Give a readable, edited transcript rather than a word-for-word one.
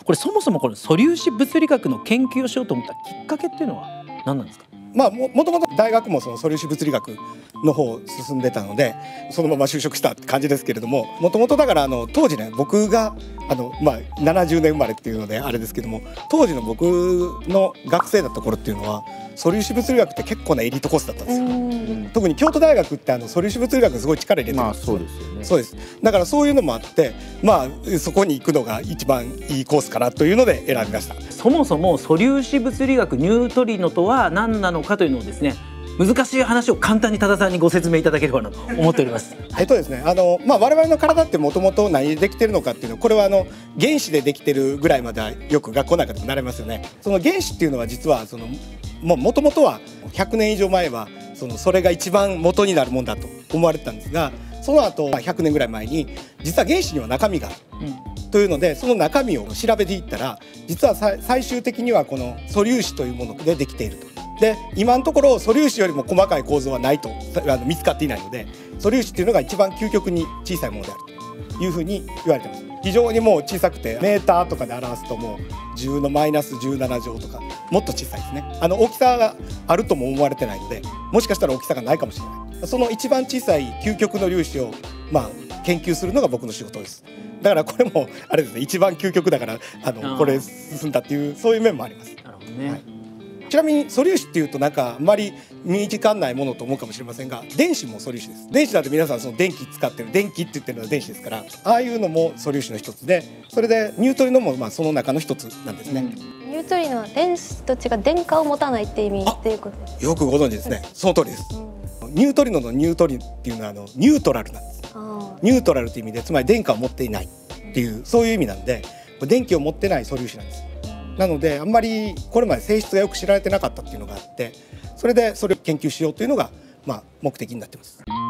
これそもそもこの素粒子物理学の研究をしようと思ったきっかけっていうのは何なんですか？ もともと大学もその素粒子物理学の方進んでたのでそのまま就職したって感じですけれども、もともとだから当時ね、僕が70年生まれっていうのであれですけども、当時の僕の学生だった頃っていうのは素粒子物理学って結構なエリートコースだったんですよ。特に京都大学って素粒子物理学にすごい力入れてるんです。 そうですよね。 そうです。だからそういうのもあってそこに行くのが一番いいコースかなというので選びました。 そもそも素粒子物理学ニュートリノとは何なのかというのをですね、難しい話を簡単に多田さんにご説明いただければなと思っております。 ですね、我々の体ってもともと何でできてるのかっていうの、これは原子でできてるぐらいまではよく学校の中でも習いますよね。その原子っていうのは実はもともとは100年以上前はそれが一番元になるもんだと思われてたんですが、その後100年ぐらい前に実は原子には中身がある、というのでその中身を調べていったら実は最終的にはこの素粒子というものでできていると。で今のところ素粒子よりも細かい構造はないと見つかっていないので、素粒子っていうのが一番究極に小さいものであるというふうに言われてます。非常にもう小さくてメーターとかで表すともう10のマイナス17乗とかもっと小さいですね。大きさがあるとも思われてないので、もしかしたら大きさがないかもしれない。その一番小さい究極の粒子を研究するのが僕の仕事です。だからこれもあれですね、一番究極だからこれ進んだっていうそういう面もあります。 なるほどね。 ちなみに素粒子っていうとあんまり身近ないものと思うかもしれませんが、電子も素粒子です。電子だって皆さん電気使ってる、電気って言ってるのは電子ですから、ああいうのも素粒子の一つで、それでニュートリノもその中の一つなんですね。 ニュートリノは電子と違う電荷を持たないって意味っていうことです。 よくご存知ですね。その通りです。ニュートリノのニュートリンっていうのはニュートラルなんです。ニュートラルという意味で、つまり電荷を持っていないっていうそういう意味なんで、電気を持ってない素粒子なんです。なのであんまりこれまで性質がよく知られてなかったっていうのがあって、それでそれを研究しようというのが目的になってます。